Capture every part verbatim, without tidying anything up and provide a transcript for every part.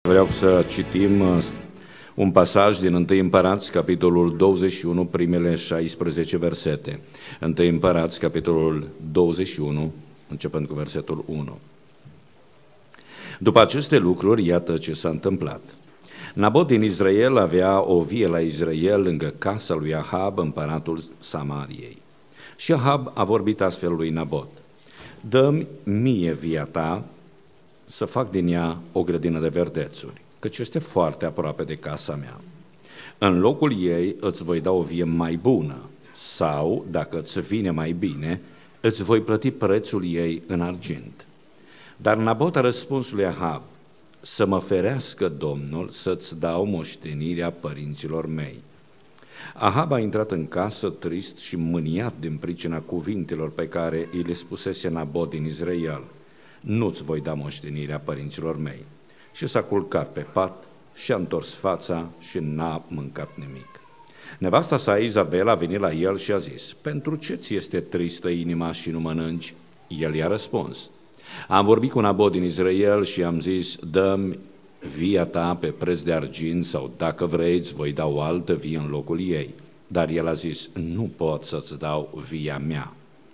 Vreau să citim un pasaj din întâi Împărați, capitolul douăzeci și unu, primele șaisprezece versete. întâi Împărați, capitolul douăzeci și unu, începând cu versetul unu. După aceste lucruri, iată ce s-a întâmplat. Nabot din Israel avea o vie la Israel lângă casa lui Ahab, împăratul Samariei. Și Ahab a vorbit astfel lui Nabot: dă-mi mie via ta să fac din ea o grădină de verdețuri, căci este foarte aproape de casa mea. În locul ei îți voi da o vie mai bună, sau, dacă îți vine mai bine, îți voi plăti prețul ei în argint. Dar Nabot a răspuns lui Ahab: să mă ferească Domnul să-ți dau moștenirea părinților mei. Ahab a intrat în casă trist și mâniat din pricina cuvintelor pe care îi le spusese Nabot din Israel: nu-ți voi da moștenirea părinților mei. Și s-a culcat pe pat și-a întors fața și n-a mâncat nimic. Nevasta sa Izabela a venit la el și a zis: pentru ce ți este tristă inima și nu mănânci? El i-a răspuns: am vorbit cu Nabot din Israel și am zis: dă-mi via ta pe preț de argint, sau dacă vrei îți voi da o altă vie în locul ei. Dar el a zis: nu pot să-ți dau via mea.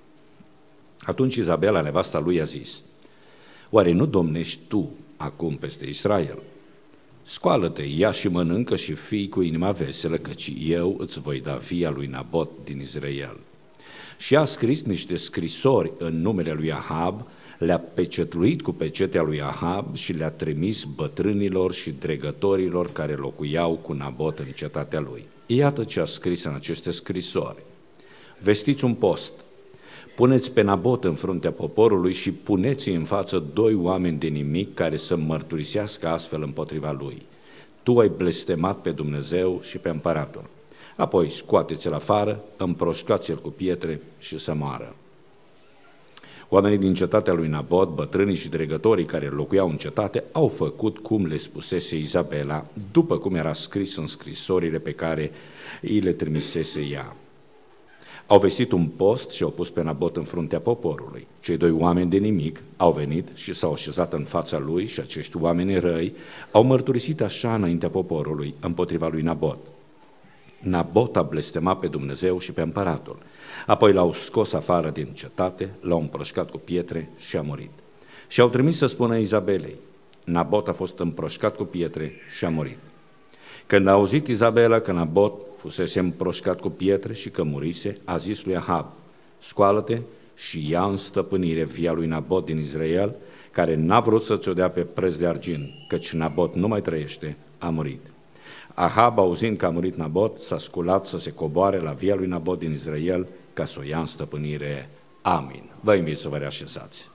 Atunci Izabela, nevasta lui, a zis: oare nu domnești tu acum peste Israel? Scoală-te, ia și mănâncă și fii cu inima veselă, căci eu îți voi da via lui Nabot din Israel. Și a scris niște scrisori în numele lui Ahab, le-a pecetluit cu pecetea lui Ahab și le-a trimis bătrânilor și dregătorilor care locuiau cu Nabot în cetatea lui. Iată ce a scris în aceste scrisori: vestiți un post, puneți pe Nabot în fruntea poporului și puneți în față doi oameni de nimic care să mărturisească astfel împotriva lui: tu ai blestemat pe Dumnezeu și pe împăratul. Apoi scoateți-l afară, împroșcați-l cu pietre și să moară. Oamenii din cetatea lui Nabot, bătrânii și dregătorii care locuiau în cetate, au făcut cum le spusese Izabela, după cum era scris în scrisorile pe care îi le trimisese ea. Au vestit un post și au pus pe Nabot în fruntea poporului. Cei doi oameni de nimic au venit și s-au așezat în fața lui și acești oameni răi au mărturisit așa înaintea poporului împotriva lui Nabot: Nabot a blestemat pe Dumnezeu și pe împăratul. Apoi l-au scos afară din cetate, l-au împroșcat cu pietre și a murit. Și au trimis să spună Izabelei: Nabot a fost împroșcat cu pietre și a murit. Când a auzit Izabela că Nabot fusese împroșcat cu pietre și că murise, a zis lui Ahab: scoală-te și ia în stăpânire via lui Nabot din Israel, care n-a vrut să ți-o dea pe preț de argint, căci Nabot nu mai trăiește, a murit. Ahab, auzind că a murit Nabot, s-a sculat să se coboare la via lui Nabot din Israel ca să o ia în stăpânire. Amin. Vă invit să vă reașezați.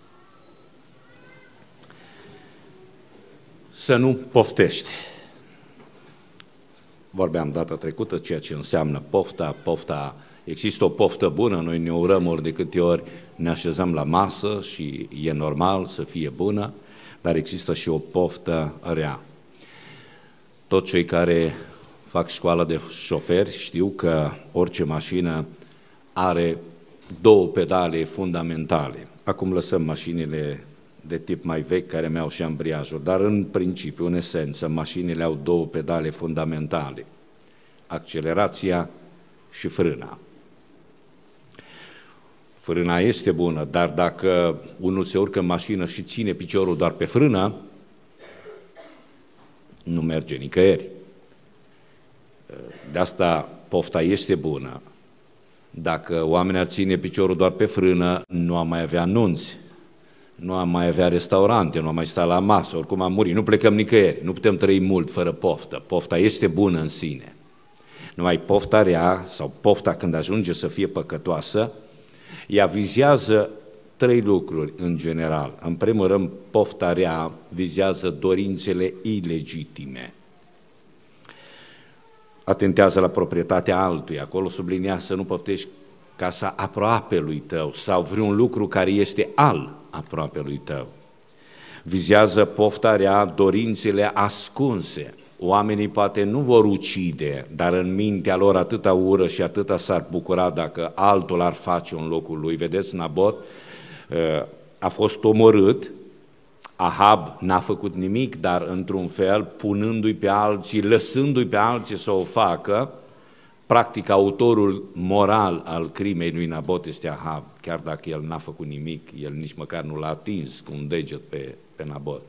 Să nu poftești. Vorbeam data trecută ceea ce înseamnă pofta. Pofta, există o poftă bună, noi ne urăm ori de câte ori ne așezăm la masă și e normal să fie bună, dar există și o poftă rea. Toți cei care fac școală de șoferi știu că orice mașină are două pedale fundamentale. Acum lăsăm mașinile de tip mai vechi care mi-au și ambriajul, dar în principiu, în esență, mașinile au două pedale fundamentale: accelerația și frâna. Frâna este bună, dar dacă unul se urcă în mașină și ține piciorul doar pe frână, nu merge nicăieri. De asta pofta este bună. Dacă oamenii ar ține piciorul doar pe frână, nu am mai avea anunți, nu am mai avea restaurante, nu am mai sta la masă, oricum am murit, nu plecăm nicăieri, nu putem trăi mult fără poftă. Pofta este bună în sine. Numai pofta rea, sau pofta când ajunge să fie păcătoasă, ea vizează trei lucruri în general. În primul rând, pofta rea vizează dorințele ilegitime. Atentează la proprietatea altuia, acolo sublinea să nu poftești casa aproapelui tău sau vreun lucru care este al aproapelui tău. Vizează pofta rea dorințele ascunse. Oamenii poate nu vor ucide, dar în mintea lor atâta ură și atâta s-ar bucura dacă altul ar face în locul lui. Vedeți, Nabot a fost omorât, Ahab n-a făcut nimic, dar într-un fel, punându-i pe alții, lăsându-i pe alții să o facă, practic autorul moral al crimei lui Nabot este Ahab, chiar dacă el n-a făcut nimic, el nici măcar nu l-a atins cu un deget pe, pe Nabot.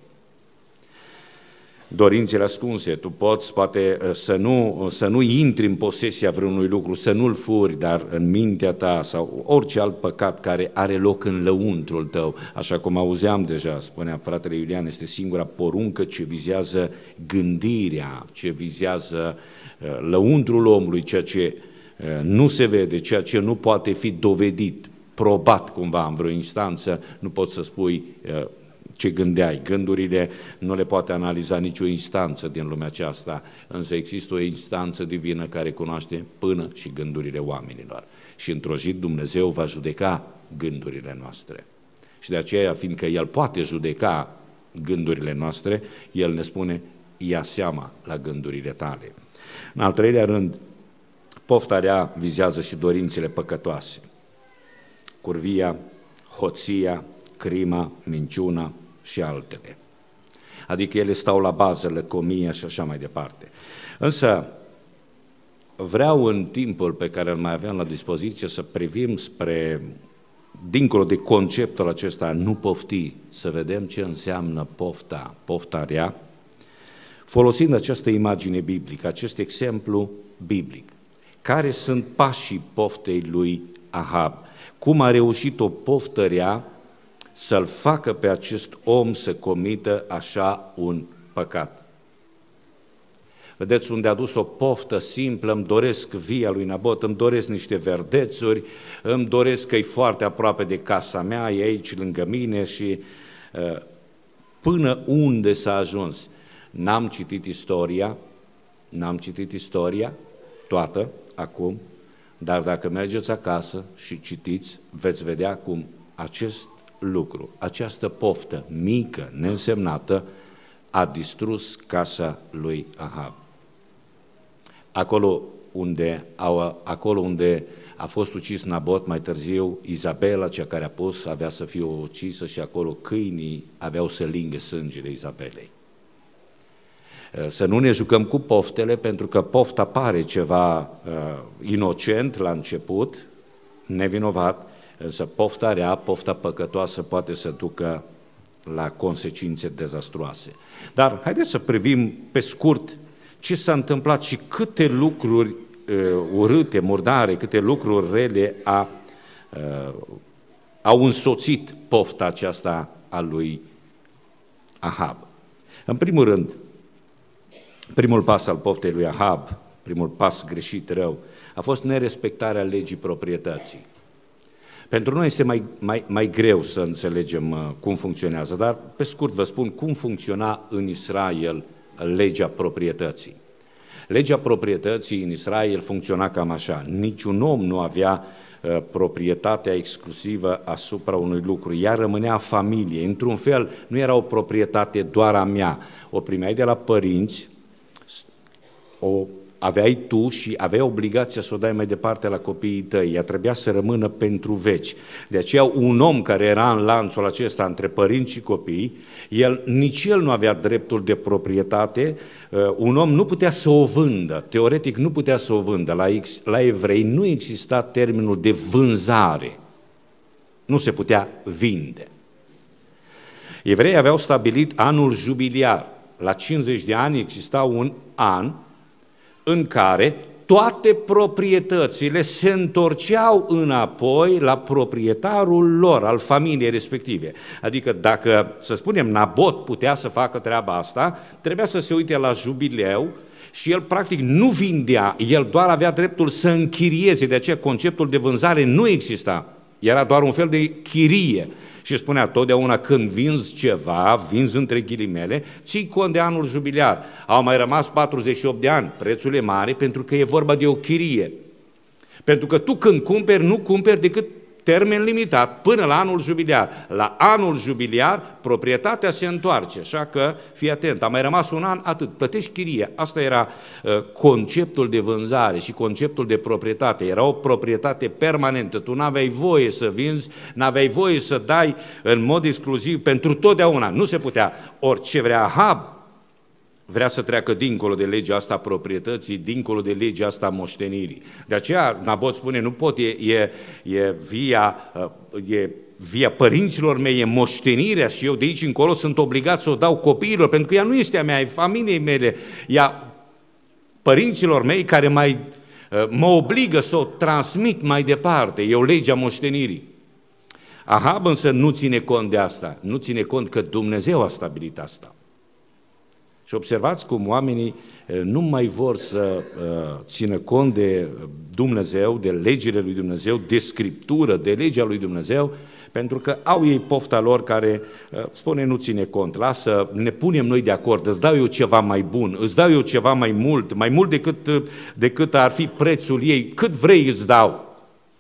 Dorințele ascunse, tu poți poate să nu, să nu intri în posesia vreunui lucru, să nu-l furi, dar în mintea ta sau orice alt păcat care are loc în lăuntrul tău, așa cum auzeam deja, spunea fratele Iulian, este singura poruncă ce vizează gândirea, ce vizează lăuntrul omului, ceea ce nu se vede, ceea ce nu poate fi dovedit, probat cumva în vreo instanță, nu poți să spui ce gândeai. Gândurile nu le poate analiza nicio instanță din lumea aceasta, însă există o instanță divină care cunoaște până și gândurile oamenilor. Și într-o zi Dumnezeu va judeca gândurile noastre. Și de aceea, fiindcă El poate judeca gândurile noastre, El ne spune, ia seama la gândurile tale. În al treilea rând, pofta rea vizează și dorințele păcătoase. Curvia, hoția, crima, minciuna și altele. Adică ele stau la bază, lăcomia și așa mai departe. Însă vreau în timpul pe care îl mai aveam la dispoziție să privim spre, dincolo de conceptul acesta, nu pofti, să vedem ce înseamnă pofta, pofta rea, folosind această imagine biblică, acest exemplu biblic. Care sunt pașii poftei lui Ahab? Cum a reușit o poftă rea să-l facă pe acest om să comită așa un păcat? Vedeți unde a dus o poftă simplă, îmi doresc via lui Nabot, îmi doresc niște verdețuri, îmi doresc că e foarte aproape de casa mea, e aici lângă mine și uh, până unde s-a ajuns? N-am citit istoria, n-am citit istoria toată acum, dar dacă mergeți acasă și citiți, veți vedea cum acest lucru, această poftă mică, neînsemnată, a distrus casa lui Ahab. Acolo unde, au, acolo unde a fost ucis Nabot, mai târziu, Izabela, cea care a pus, avea să fie ucisă și acolo câinii aveau să lingă sângele Izabelei. Să nu ne jucăm cu poftele, pentru că pofta pare ceva uh, inocent la început, nevinovat, însă pofta rea, pofta păcătoasă poate să ducă la consecințe dezastruoase. Dar haideți să privim pe scurt ce s-a întâmplat și câte lucruri uh, urâte, murdare, câte lucruri rele a, uh, au însoțit pofta aceasta a lui Ahab. În primul rând, primul pas al poftei lui Ahab, primul pas greșit, rău, a fost nerespectarea legii proprietății. Pentru noi este mai, mai, mai greu să înțelegem uh, cum funcționează, dar pe scurt vă spun cum funcționa în Israel legea proprietății. Legea proprietății în Israel funcționa cam așa: niciun om nu avea uh, proprietatea exclusivă asupra unui lucru, ea rămânea familie. Într-un fel, nu era o proprietate doar a mea, o primeai de la părinți, o aveai tu și aveai obligația să o dai mai departe la copiii tăi, ea trebuia să rămână pentru veci. De aceea un om care era în lanțul acesta între părinți și copii, el, nici el nu avea dreptul de proprietate, un om nu putea să o vândă, teoretic nu putea să o vândă, la, la evrei nu exista termenul de vânzare, nu se putea vinde. Evreii aveau stabilit anul jubiliar, la cincizeci de ani exista un an în care toate proprietățile se întorceau înapoi la proprietarul lor, al familiei respective. Adică dacă, să spunem, Nabot putea să facă treaba asta, trebuia să se uite la jubileu și el practic nu vindea, el doar avea dreptul să închirieze, de aceea conceptul de vânzare nu exista, era doar un fel de chirie. Și spunea, totdeauna când vinzi ceva, vinzi între ghilimele, ții cont de anul jubiliar. Au mai rămas patruzeci și opt de ani, prețul e mare pentru că e vorba de o chirie. Pentru că tu când cumperi, nu cumperi decât termen limitat până la anul jubiliar. La anul jubiliar, proprietatea se întoarce, așa că fii atent, a mai rămas un an, atât, plătești chirie. Asta era uh, conceptul de vânzare și conceptul de proprietate. Era o proprietate permanentă, tu n-aveai voie să vinzi, n-aveai voie să dai în mod exclusiv pentru totdeauna, nu se putea. Orice vrea Ahab, vrea să treacă dincolo de legea asta a proprietății, dincolo de legea asta a moștenirii. De aceea Nabot spune, nu pot, e, e, e, via, e via părinților mei, e moștenirea și eu de aici încolo sunt obligat să o dau copiilor, pentru că ea nu este a mea, e familiei mele, ea părinților mei care mai mă obligă să o transmit mai departe, e o legea moștenirii. Ahab însă nu ține cont de asta, nu ține cont că Dumnezeu a stabilit asta. Și observați cum oamenii nu mai vor să țină cont de Dumnezeu, de legile lui Dumnezeu, de Scriptură, de legea lui Dumnezeu, pentru că au ei pofta lor care spune nu ține cont, lasă, ne punem noi de acord, îți dau eu ceva mai bun, îți dau eu ceva mai mult, mai mult decât, decât ar fi prețul ei, cât vrei îți dau.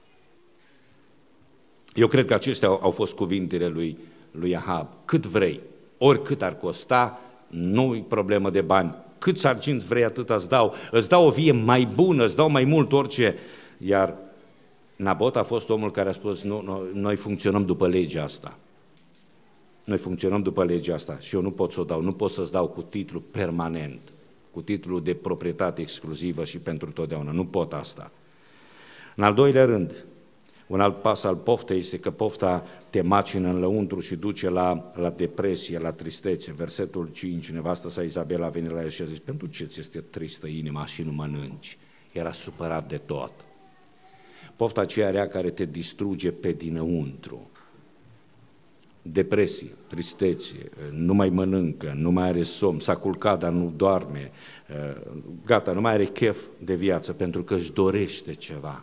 Eu cred că acestea au, au fost cuvintele lui, lui Ahab, cât vrei, oricât ar costa, nu-i problemă de bani, câți arginți vrei atât îți dau, îți dau o vie mai bună, îți dau mai mult orice, iar Nabot a fost omul care a spus, nu, nu, noi funcționăm după legea asta, noi funcționăm după legea asta și eu nu pot să o dau, nu pot să-ți dau cu titlu permanent, cu titlul de proprietate exclusivă și pentru totdeauna, nu pot asta. În al doilea rând, un alt pas al poftei este că pofta te macină în lăuntru și duce la, la depresie, la tristețe. Versetul cinci, nevastă sa Izabela a venit la el și a zis, pentru ce ți este tristă inima și nu mănânci? Era supărat de tot. Pofta aceea rea care te distruge pe dinăuntru. Depresie, tristețe, nu mai mănâncă, nu mai are somn, s-a culcat, dar nu doarme, gata, nu mai are chef de viață pentru că își dorește ceva.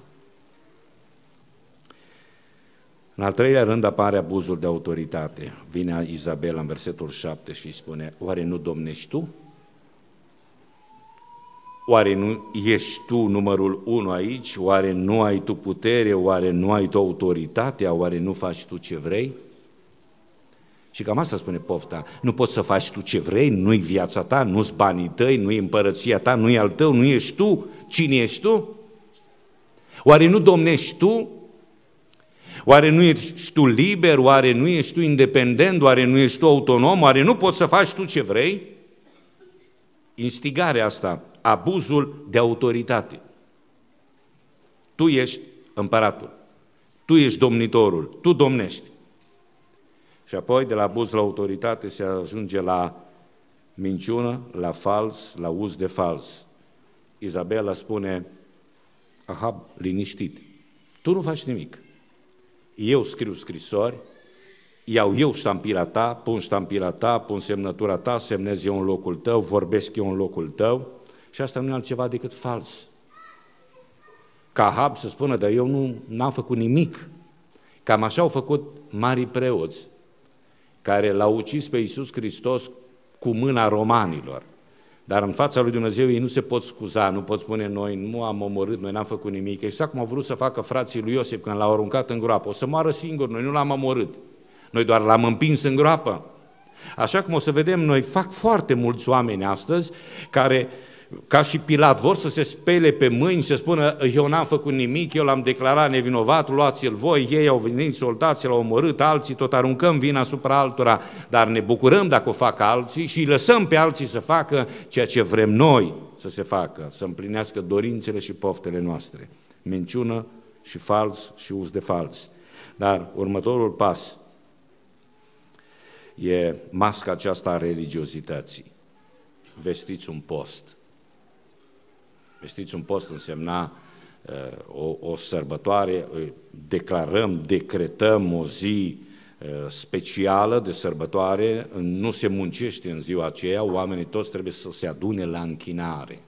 În al treilea rând apare abuzul de autoritate. Vine Izabela în versetul șapte și îi spune, oare nu domnești tu? Oare nu ești tu numărul unu aici? Oare nu ai tu putere? Oare nu ai tu autoritatea? Oare nu faci tu ce vrei? Și cam asta spune pofta, nu poți să faci tu ce vrei, nu-i viața ta, nu-s banii tăi, nu-i împărăția ta, nu-i al tău, nu ești tu. Cine ești tu? Oare nu domnești tu? Oare nu ești tu liber? Oare nu ești tu independent? Oare nu ești tu autonom? Oare nu poți să faci tu ce vrei? Instigarea asta, abuzul de autoritate. Tu ești împăratul, tu ești domnitorul, tu domnești. Și apoi de la abuz la autoritate se ajunge la minciună, la fals, la uz de fals. Izabela spune, Ahab, liniștit, tu nu faci nimic. Eu scriu scrisori, iau eu ștampila ta, pun ștampila ta, pun semnătura ta, semnez eu în locul tău, vorbesc eu în locul tău și asta nu e altceva decât fals. Ca Ahab să spună, dar eu nu n-am făcut nimic. Cam așa au făcut marii preoți, care l-au ucis pe Iisus Hristos cu mâna romanilor. Dar în fața lui Dumnezeu ei nu se pot scuza, nu pot spune noi nu am omorât, noi n-am făcut nimic. Exact cum au vrut să facă frații lui Iosif când l-au aruncat în groapă. O să moară singur, noi nu l-am omorât. Noi doar l-am împins în groapă. Așa cum o să vedem, noi fac foarte mulți oameni astăzi care, ca și Pilat, vor să se spele pe mâini, să spună eu n-am făcut nimic, eu l-am declarat nevinovat, luați-l voi, ei au venit, soldații l-au omorât, alții, tot aruncăm vina asupra altora, dar ne bucurăm dacă o fac alții și îi lăsăm pe alții să facă ceea ce vrem noi să se facă, să împlinească dorințele și poftele noastre. Minciună și fals și uz de fals. Dar următorul pas e masca aceasta a religiozității. Vestiți un post. Vestiți un post însemna uh, o, o sărbătoare, uh, declarăm, decretăm o zi uh, specială de sărbătoare, nu se muncește în ziua aceea, oamenii toți trebuie să se adune la închinare.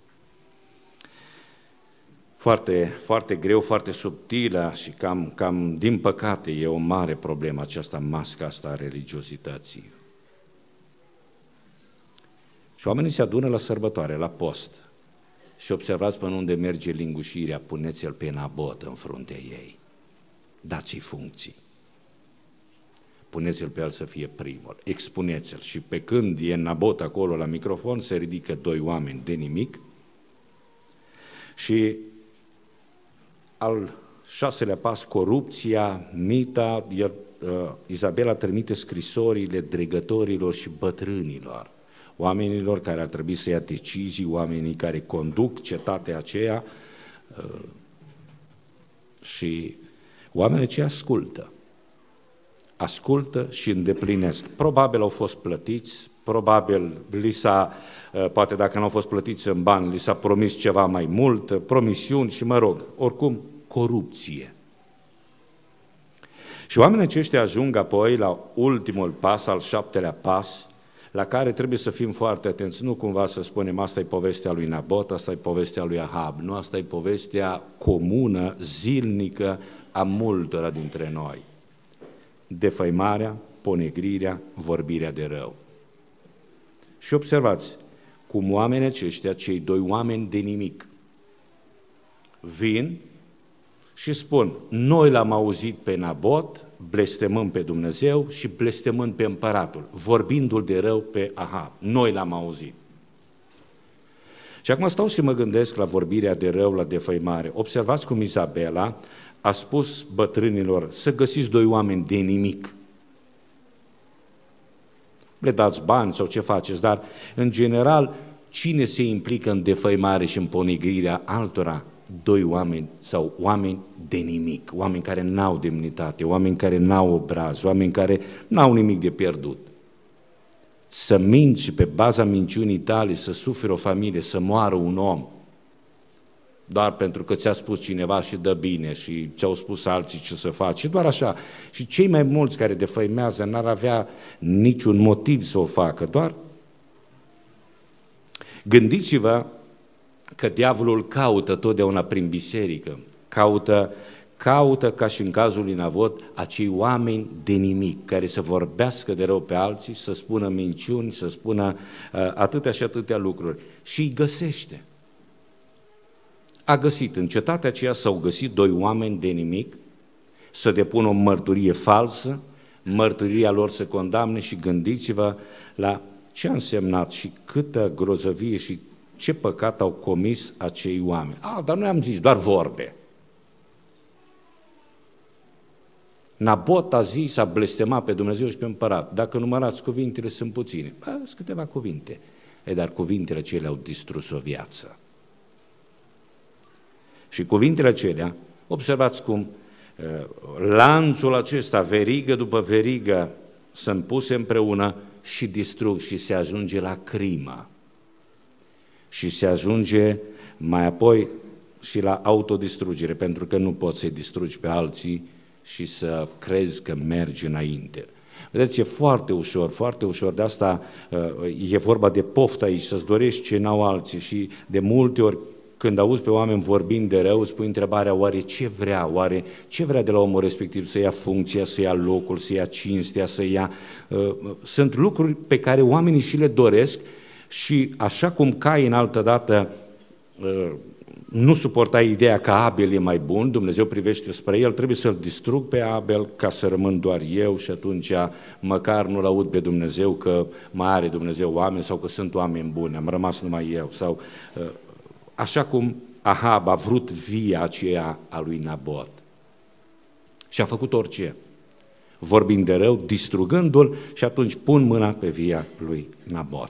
Foarte, foarte greu, foarte subtilă și cam, cam din păcate e o mare problemă aceasta, masca asta a religiozității. Și oamenii se adună la sărbătoare, la post. Și observați până unde merge lingușirea, puneți-l pe Nabot în fruntea ei. dați-i funcții. Puneți-l pe el să fie primul, expuneți-l. Și pe când e Nabot acolo la microfon, se ridică doi oameni de nimic și al șaselea pas, corupția, mita, el, uh, Izabela trimite scrisorile dregătorilor și bătrânilor, oamenilor care ar trebui să ia decizii, oamenii care conduc cetatea aceea uh, și oamenii ce ascultă. Ascultă și îndeplinesc. Probabil au fost plătiți, probabil li s-a, poate dacă nu au fost plătiți în bani, li s-a promis ceva mai mult, promisiuni și mă rog, oricum, corupție. Și oamenii aceștia ajung apoi la ultimul pas, al șaptelea pas, la care trebuie să fim foarte atenți, nu cumva să spunem asta e povestea lui Nabot, asta e povestea lui Ahab, nu, asta e povestea comună, zilnică a multora dintre noi. Defăimarea, ponegrirea, vorbirea de rău. Și observați cum oamenii aceștia, cei doi oameni de nimic, vin și spun, noi l-am auzit pe Nabot, blestemând pe Dumnezeu și blestemând pe împăratul, vorbindu-l de rău pe Ahab. Noi l-am auzit. Și acum stau și mă gândesc la vorbirea de rău, la defăimare. Observați cum Izabela a spus bătrânilor să găsiți doi oameni de nimic. Le dați bani sau ce faceți, dar în general cine se implică în defăimare și în ponegrirea altora? Doi oameni sau oameni de nimic, oameni care n-au demnitate, oameni care n-au obraz, oameni care n-au nimic de pierdut. Să minți pe baza minciunii tale, să suferi o familie, să moară un om, doar pentru că ți-a spus cineva și dă bine și ți-au spus alții ce să faci, și doar așa. Și cei mai mulți care defăimează n-ar avea niciun motiv să o facă, doar gândiți-vă că diavolul caută totdeauna prin biserică, caută, caută ca și în cazul lui Nabot, acei oameni de nimic, care să vorbească de rău pe alții, să spună minciuni, să spună uh, atâtea și atâtea lucruri. Și îi găsește. A găsit, în cetatea aceea s-au găsit doi oameni de nimic, să depună o mărturie falsă, mărturia lor să condamne și gândiți-vă la ce a însemnat și câtă grozăvie și ce păcat au comis acei oameni. Ah, dar noi am zis doar vorbe. Nabot a zis, a blestemat pe Dumnezeu și pe împărat. Dacă numărați cuvintele, sunt puține. Bă, sunt câteva cuvinte. E, dar cuvintele acelea au distrus o viață. Și cuvintele acelea, observați cum lanțul acesta, verigă după verigă, sunt puse împreună și distrug și se ajunge la crimă. Și se ajunge mai apoi și la autodistrugere, pentru că nu poți să-i distrugi pe alții și să crezi că mergi înainte. Vedeți, e foarte ușor, foarte ușor, de asta e vorba de poftă aici, să-ți dorești ce n-au alții și de multe ori când auzi pe oameni vorbind de rău, îți pui întrebarea, oare ce vrea, oare ce vrea de la omul respectiv, să ia funcția, să ia locul, să ia cinstea, să ia... Sunt lucruri pe care oamenii și le doresc și așa cum Cain altădată nu suporta ideea că Abel e mai bun, Dumnezeu privește spre el, trebuie să-l distrug pe Abel ca să rămân doar eu și atunci măcar nu-l aud pe Dumnezeu că mai are Dumnezeu oameni sau că sunt oameni buni, am rămas numai eu. Sau așa cum Ahab a vrut via aceea a lui Nabot. Și a făcut orice, vorbind de rău, distrugându-l și atunci pun mâna pe via lui Nabot.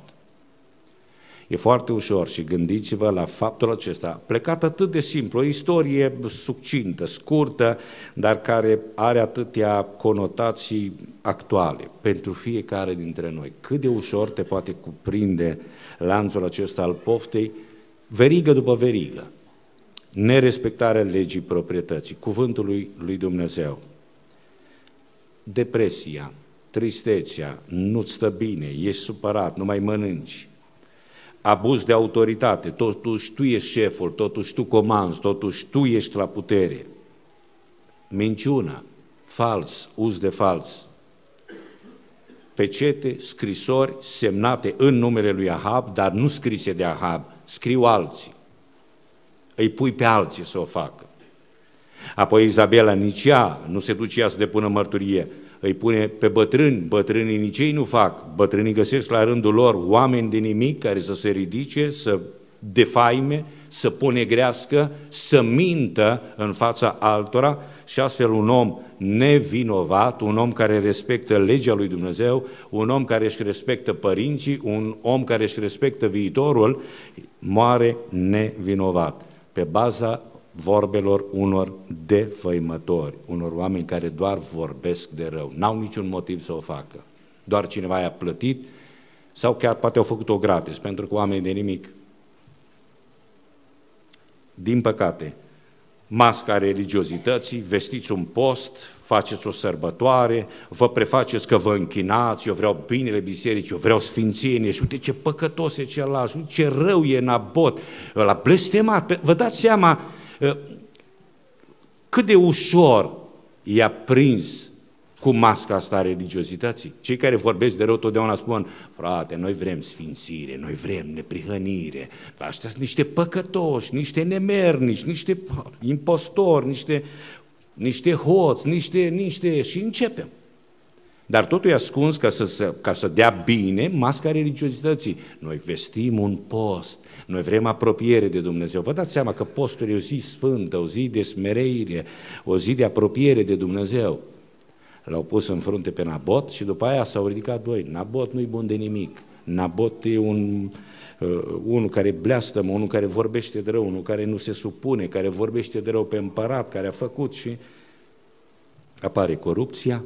E foarte ușor și gândiți-vă la faptul acesta, plecat atât de simplu, o istorie succintă, scurtă, dar care are atâtea conotații actuale pentru fiecare dintre noi. Cât de ușor te poate cuprinde lanțul acesta al poftei, verigă după verigă, nerespectarea legii proprietății, cuvântului lui Dumnezeu, depresia, tristețea, nu-ți stă bine, ești supărat, nu mai mănânci, abuz de autoritate, totuși tu ești șeful, totuși tu comanzi, totuși tu ești la putere, minciuna, fals, uz de fals, pecete, scrisori semnate în numele lui Ahab, dar nu scrise de Ahab, scriu alții, îi pui pe alții să o facă. Apoi Izabela nici ea nu se duce ea să depună mărturie, îi pune pe bătrâni, bătrânii nici ei nu fac, bătrânii găsesc la rândul lor oameni de nimic care să se ridice, să defaime, să ponegrească, să mintă în fața altora și astfel un om nevinovat, un om care respectă legea lui Dumnezeu, un om care își respectă părinții, un om care își respectă viitorul, moare nevinovat pe baza vorbelor unor defăimători, unor oameni care doar vorbesc de rău, n-au niciun motiv să o facă, doar cineva i-a plătit sau chiar poate au făcut-o gratis, pentru că oamenii de nimic. Din păcate, masca religiozității, vestiți un post, faceți o sărbătoare, vă prefaceți că vă închinați, eu vreau binele bisericii, eu vreau sfințenie și uite ce păcătos e celălalt, uite ce rău e Nabot, ăla blestemat. Vă dați seama cât de ușor i-a prins cu masca asta a religiozității. Cei care vorbesc de rău totdeauna spun, frate, noi vrem sfințire, noi vrem neprihănire, ăștia sunt niște păcătoși, niște nemernici, niște impostori, niște, niște hoți, niște, niște... și începem. Dar totul e ascuns ca să, ca să dea bine masca religiozității. Noi vestim un post, noi vrem apropiere de Dumnezeu. Vă dați seama că postul e o zi sfântă, o zi de smereire, o zi de apropiere de Dumnezeu. L-au pus în frunte pe Nabot și după aia s-au ridicat doi. Nabot nu-i bun de nimic. Nabot e un, uh, unul care bleastămă, unul care vorbește de rău, unul care nu se supune, care vorbește de rău pe împărat, care a făcut și apare corupția,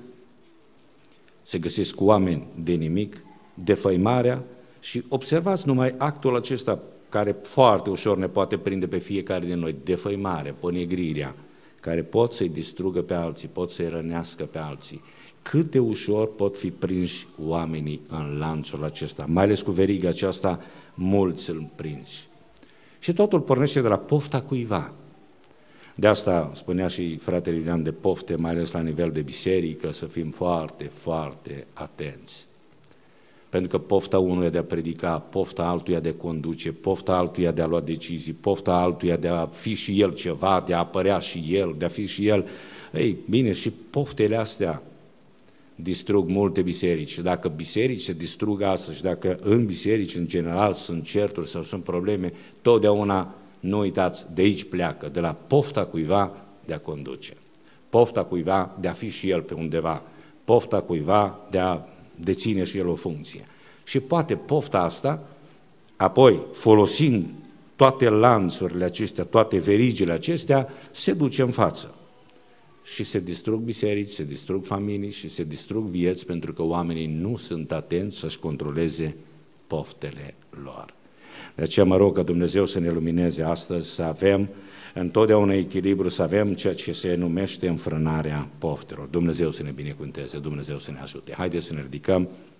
se găsesc oameni de nimic, defăimarea și observați numai actul acesta care foarte ușor ne poate prinde pe fiecare din noi, defăimare, ponegrirea, care pot să-i distrugă pe alții, pot să-i rănească pe alții. Cât de ușor pot fi prinși oamenii în lanțul acesta, mai ales cu veriga aceasta, mulți îl prinși. Și totul pornește de la pofta cuiva. De asta spunea și fratele Iulian de pofte, mai ales la nivel de biserică, să fim foarte, foarte atenți. Pentru că pofta unuia de a predica, pofta altuia de a conduce, pofta altuia de a lua decizii, pofta altuia de a fi și el ceva, de a apărea și el, de a fi și el. Ei, bine, și poftele astea distrug multe biserici. Și dacă biserici se distrug astăzi, dacă în biserici, în general, sunt certuri sau sunt probleme, totdeauna, nu uitați, de aici pleacă, de la pofta cuiva de a conduce, pofta cuiva de a fi și el pe undeva, pofta cuiva de a deține și el o funcție. Și poate pofta asta, apoi, folosind toate lanțurile acestea, toate verigile acestea, se duce în față. Și se distrug biserici, se distrug familii și se distrug vieți, pentru că oamenii nu sunt atenți să-și controleze poftele lor. De aceea mă rog ca Dumnezeu să ne lumineze astăzi, să avem întotdeauna echilibru, să avem ceea ce se numește înfrânarea poftelor. Dumnezeu să ne binecuvânteze, Dumnezeu să ne ajute. Haideți să ne ridicăm.